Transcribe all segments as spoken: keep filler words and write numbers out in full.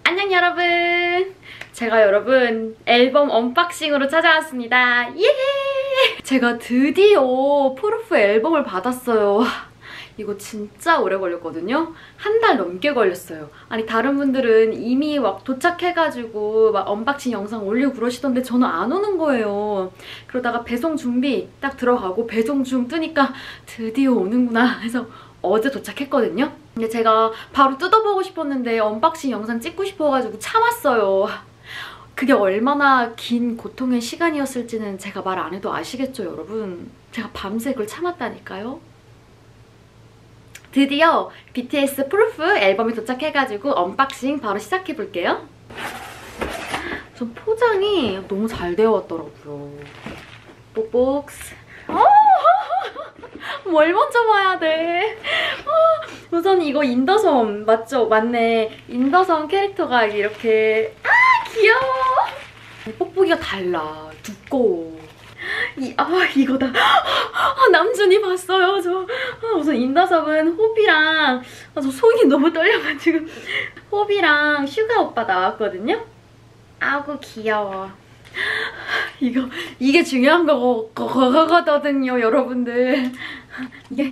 안녕 여러분! 제가 여러분 앨범 언박싱으로 찾아왔습니다. 예! 제가 드디어 프루프 앨범을 받았어요. 이거 진짜 오래 걸렸거든요? 한 달 넘게 걸렸어요. 아니 다른 분들은 이미 막 도착해가지고 막 언박싱 영상 올리고 그러시던데 저는 안 오는 거예요. 그러다가 배송 준비 딱 들어가고 배송 중 뜨니까 드디어 오는구나 해서 어제 도착했거든요? 근데 제가 바로 뜯어보고 싶었는데 언박싱 영상 찍고 싶어가지고 참았어요. 그게 얼마나 긴 고통의 시간이었을지는 제가 말 안 해도 아시겠죠, 여러분? 제가 밤새 그걸 참았다니까요? 드디어 비티에스 프루프 앨범이 도착해가지고 언박싱 바로 시작해볼게요. 전 포장이 너무 잘 되어 왔더라고요. 뽁뽁스. 뭘 먼저 봐야 돼? 우선 이거 인더섬 맞죠? 맞네. 인더섬 캐릭터가 이렇게 아 귀여워. 뽁뽁이가 달라. 두꺼워. 이, 아 이거다. 아, 남준이 봤어요. 저 아, 우선 인더섬은 호비랑 아, 저 손이 너무 떨려가지고 호비랑 슈가 오빠 나왔거든요. 아구 귀여워. 이거 이게 중요한 거 거거거든요, 여러분들. 이게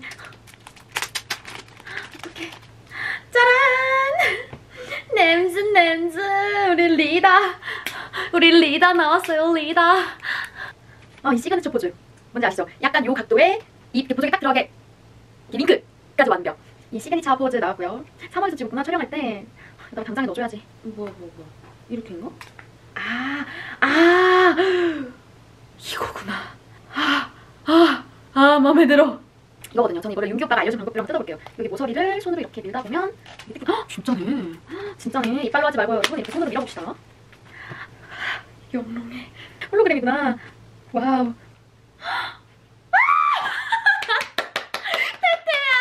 어떡해. 짜란! 냄새 냄새 우리 리다 우리 리다 나왔어요. 리다. 어, 이 시그니처 포즈 뭔지 아시죠? 약간 요 각도에 이 보조개 딱 들어가게 이 링크까지 완벽. 이 시그니처 포즈 나왔고요. 삼월에서 찍었구나. 촬영할 때 나 당장에 넣어줘야지. 뭐야 뭐야 뭐야 이렇게 인가? 아, 아, 이거구나. 아, 아, 아, 마음에 들어. 이거거든요. 저는 이거를 윤기 오빠가 알려준 방법이랑 뜯어볼게요. 여기 모서리를 손으로 이렇게 밀다 보면 헉, 진짜네. 진짜네. 이빨로 하지 말고 여러분 이렇게 손으로 밀어봅시다. 영롱해. 홀로그램이구나. 와우. 태태야.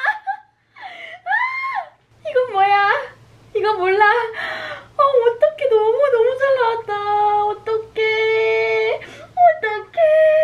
이건 뭐야? 이거 몰라. 아, 어떡해. 너무너무 잘 나왔다. 어떡해. 어떡해.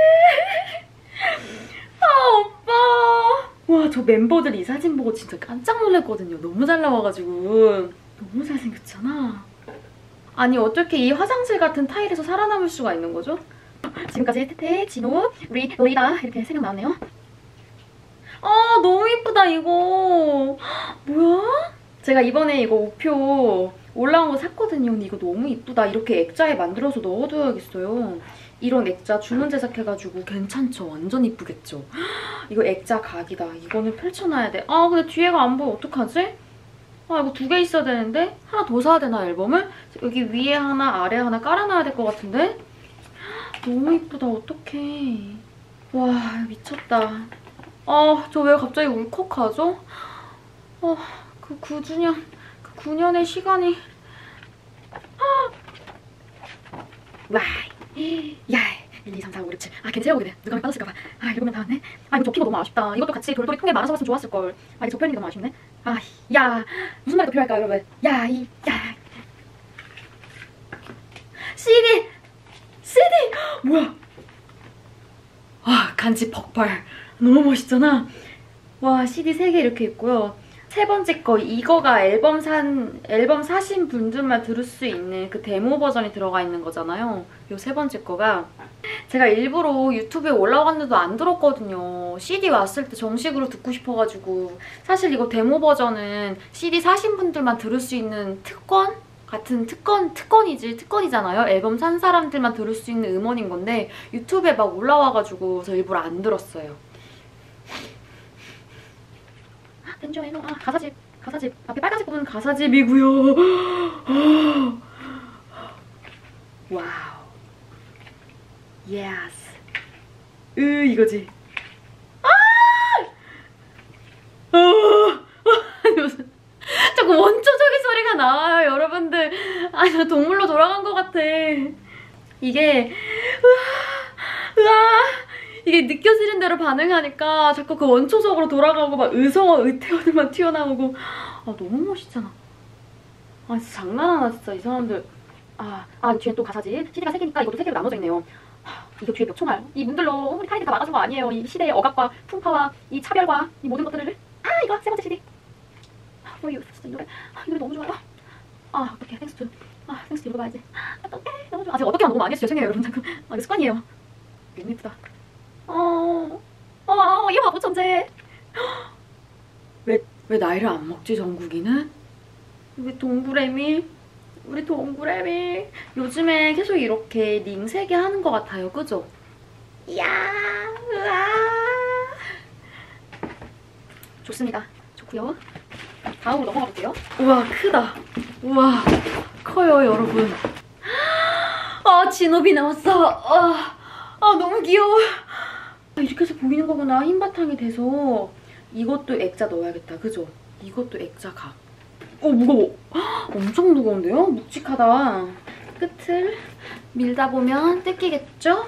아, 오빠. 와, 저 멤버들 이 사진 보고 진짜 깜짝 놀랐거든요. 너무 잘 나와가지고. 너무 잘생겼잖아. 아니, 어떻게 이 화장실 같은 타일에서 살아남을 수가 있는 거죠? 지금까지 태태, 진호, 우리 리다 이렇게 세 명 나왔네요. 아, 너무 예쁘다, 이거. 뭐야? 제가 이번에 이거 우표 올라온 거 샀거든요. 근데 이거 너무 이쁘다. 이렇게 액자에 만들어서 넣어둬야겠어요. 이런 액자 주문 제작해가지고 괜찮죠? 완전 이쁘겠죠? 이거 액자 각이다. 이거는 펼쳐놔야 돼. 아 근데 뒤에가 안 보여. 어떡하지? 아 이거 두 개 있어야 되는데? 하나 더 사야 되나 앨범을? 여기 위에 하나 아래 하나 깔아놔야 될 것 같은데? 너무 이쁘다. 어떡해. 와 미쳤다. 아 저 왜 갑자기 울컥하죠? 아 그 구 주년 그 구 년의 시간이 와, 야, 일, 이, 삼, 사, 오, 육, 칠. 아, 괜히 세워보게 돼. 누가 빠졌을까봐. 아, 일곱 명 다 왔네. 아, 이거 접힌 거 너무 아쉽다. 이것도 같이 돌돌이 통에 말아서 봤으면 좋았을걸. 아, 이거 접혀있는 게 너무 아쉽네. 아, 야. 무슨 말이 더 필요할까요, 여러분? 야, 이, 야. 씨디! 씨디! 뭐야? 와, 간지 벅발. 너무 멋있잖아. 와, 씨디 세 개 이렇게 있고요. 세 번째 거, 이거가 앨범 산, 앨범 사신 분들만 들을 수 있는 그 데모 버전이 들어가 있는 거잖아요. 요 세 번째 거가 제가 일부러 유튜브에 올라갔는데도 안 들었거든요. 씨디 왔을 때 정식으로 듣고 싶어가지고. 사실 이거 데모 버전은 씨디 사신 분들만 들을 수 있는 특권? 같은 특권, 특권이지, 특권이잖아요. 앨범 산 사람들만 들을 수 있는 음원인 건데 유튜브에 막 올라와가지고 저 일부러 안 들었어요. 텐조에노 아 가사집 가사집 앞에 빨간색 부분은 가사집이고요. 와우 예스 으 이거지. 아! 어! 무슨 자꾸 원초적인 소리가 나와요 여러분들. 아니 저 동물로 돌아간 것 같아. 이게 으아 으아 이게 느껴지는 대로 반응하니까 자꾸 그 원초적으로 돌아가고 막 의성어, 의태어들만 튀어나오고 아 너무 멋있잖아. 아 진짜 장난하나 진짜 이 사람들. 아, 아 뒤에 또 가사지. 씨디가 세 개니까 이것도 세 개로 나눠져 있네요. 하, 이게 뒤에 몇 초말. 이 문들로 우리 타이니까 막아준 거 아니에요. 이 시대의 억압과 풍파와 이 차별과 이 모든 것들을. 아 이거 세 번째 씨디. 아, 어, 이거 진짜 이 노래. 아, 이 노래 너무 좋아요. 아 어떡해. 땡스 투. 아 땡스 투 읽어봐야지. 어떡해. 너무 좋아. 아 제가 어떻게 하면 너무 많이 했어요. 죄송해요 여러분. 자꾸. 아 이거 습관이에요. 너무 예쁘다. 어. 어 이거 바보 천재. 왜, 왜 나이를 안 먹지 정국이는? 우리 동그래미. 우리 동그래미. 요즘에 계속 이렇게 링세게 하는 것 같아요. 그죠? 이야. 으아. 좋습니다. 좋고요. 다음으로 넘어가 볼게요. 우와 크다. 우와 커요 여러분. 아 진호비 나왔어. 아, 아 너무 귀여워. 아, 이렇게 해서 보이는 거구나. 흰 바탕이 돼서. 이것도 액자 넣어야겠다. 그죠? 이것도 액자 각. 어 무거워. 헉, 엄청 무거운데요? 묵직하다. 끝을 밀다 보면 뜯기겠죠?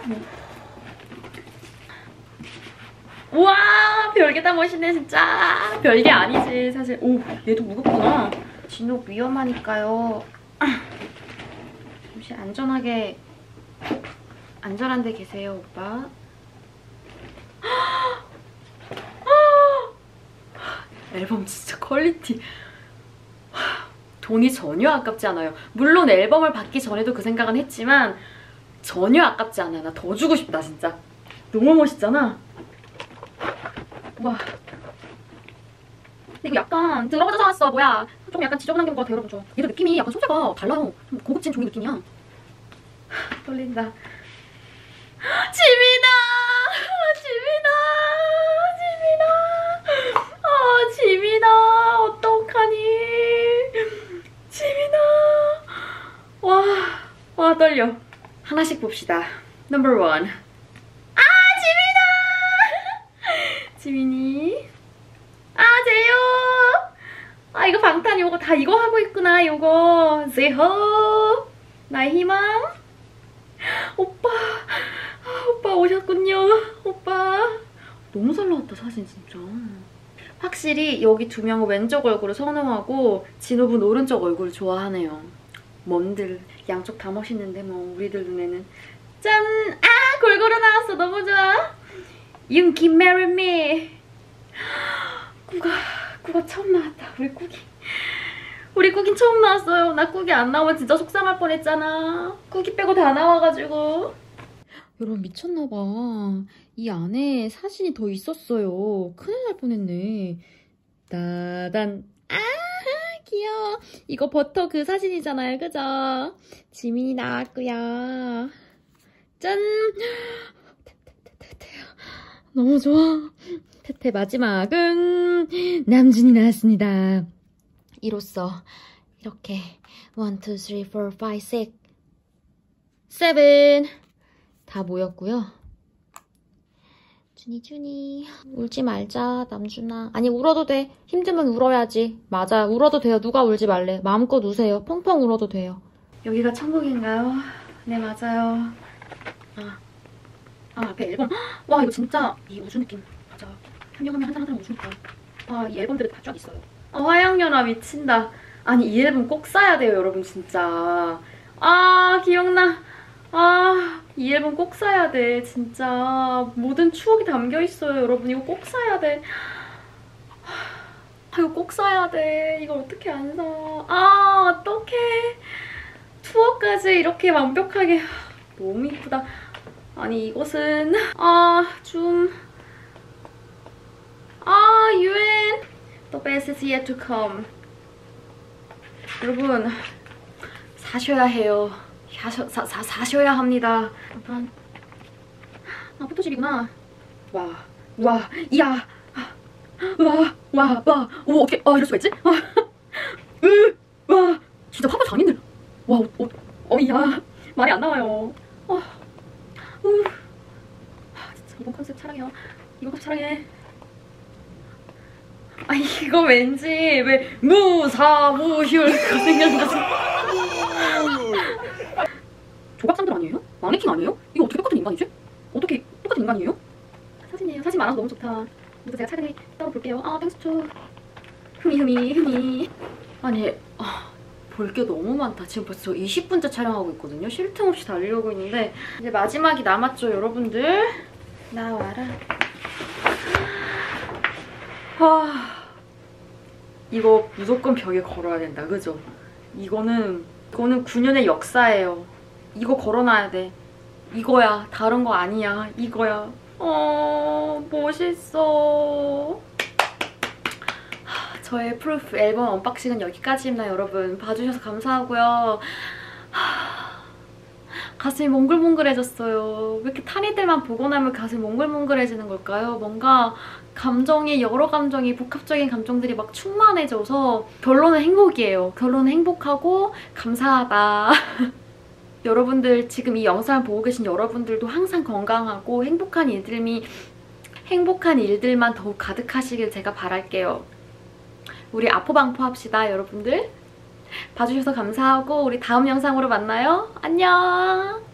우와 별게 다 멋있네 진짜. 별게 아니지 사실. 오 얘도 무겁구나. 진호 위험하니까요. 잠시 안전하게 안전한 데 계세요 오빠. 앨범 진짜 퀄리티. 돈이 전혀 아깝지 않아요. 물론 앨범을 받기 전에도 그 생각은 했지만 전혀 아깝지 않아요. 나 더 주고 싶다 진짜. 너무 멋있잖아. 와. 근데 이거 약간 들어가져서 왔어. 뭐야. 좀 약간 지저분한 게 것 같아요 여러분. 저 얘도 느낌이 약간 소재가 달라요. 좀 고급진 종이 느낌이야. 떨린다. 지민아! 지민아! 지민아! 아 지민아 어떡하니? 지민아! 와, 와 떨려. 하나씩 봅시다. 넘버 원. 아 지민아! 지민이. 아 제요. 아 이거 방탄 요거 다 이거 하고 있구나. 요거 제호 나의 희망. 오빠. 아, 오빠 오셨군요. 오빠. 너무 잘 나왔다 사진 진짜. 확실히 여기 두 명은 왼쪽 얼굴을 선호하고 진호분 오른쪽 얼굴을 좋아하네요. 뭔들 양쪽 다 멋있는데 뭐 우리들 눈에는. 짠! 아 골고루 나왔어. 너무 좋아. 윤기 marry me. 꾸가 꾸가 처음 나왔다. 우리 꾸기. 우리 꾸긴 처음 나왔어요. 나 꾸기 안 나오면 진짜 속상할 뻔했잖아. 꾸기 빼고 다 나와가지고. 여러분 미쳤나봐. 이 안에 사진이 더 있었어요. 큰일 날 뻔했네. 따단. 아 귀여워. 이거 버터 그 사진이잖아요. 그죠? 지민이 나왔고요. 짠. 너무 좋아. 태태 마지막은 남준이 나왔습니다. 이로써 이렇게 일, 이, 삼, 사, 오, 육, 칠 다 모였고요. 준이 준이 울지 말자 남준아. 아니 울어도 돼. 힘들면 울어야지. 맞아 울어도 돼요. 누가 울지 말래. 마음껏 우세요. 펑펑 울어도 돼요. 여기가 천국인가요? 네 맞아요. 아, 아 앞에 앨범. 와 이거 진짜 이 우주 느낌. 맞아. 한 명 한 명 한 사람 한 사람 우주니까. 아 이 앨범들이 다 쫙 있어요. 아 화양연화 미친다. 아니 이 앨범 꼭 사야 돼요 여러분 진짜. 아 기억나. 아 이 앨범 꼭 사야 돼 진짜. 모든 추억이 담겨있어요 여러분. 이거 꼭 사야 돼. 아 이거 꼭 사야 돼. 이걸 어떻게 안 사. 아 어떡해. 투어까지 이렇게 완벽하게. 너무 이쁘다. 아니 이것은 아 좀 아 유엔 The best is yet to come. 여러분 사셔야 해요. 사셔, 사, 사, 사셔야 합니다. 아 포토집이구나. 와, 와, 이야, 와, 와, 와, 오 어떻게, 아 이럴 수가 있지? 아, 으, 와, 진짜 화보 장인들. 와, 어, 어, 어, 이야, 말이 안 나와요. 아, 으, 아, 진짜 이번 컨셉 사랑해요. 이번 컨셉 사랑해. 아 이거 왠지 왜 무사무휴 생각나지? 조각상들 아니에요? 마네킹 아니에요? 이거 어떻게 똑같은 인간이지? 어떻게 똑같은 인간이에요? 사진이에요. 사진 많아서 너무 좋다. 이거 제가 차근히 따로 볼게요. 아 땡스초. 흐미 흐미 흐미. 아니 아, 볼 게 너무 많다. 지금 벌써 이십 분째 촬영하고 있거든요. 쉴 틈 없이 달리려고 있는데 이제 마지막이 남았죠 여러분들. 나와라. 아 이거 무조건 벽에 걸어야 된다. 그죠? 이거는 이거는 구 년의 역사예요. 이거 걸어놔야 돼. 이거야. 다른 거 아니야. 이거야. 어, 멋있어. 하, 저의 프루프 앨범 언박싱은 여기까지입니다, 여러분. 봐주셔서 감사하고요. 하, 가슴이 몽글몽글해졌어요. 왜 이렇게 탄이들만 보고 나면 가슴이 몽글몽글해지는 걸까요? 뭔가 감정이, 여러 감정이, 복합적인 감정들이 막 충만해져서 결론은 행복이에요. 결론은 행복하고 감사하다. 여러분들, 지금 이 영상을 보고 계신 여러분들도 항상 건강하고 행복한 일들이, 행복한 일들만 더욱 가득하시길 제가 바랄게요. 우리 아포방포 합시다, 여러분들. 봐주셔서 감사하고 우리 다음 영상으로 만나요. 안녕.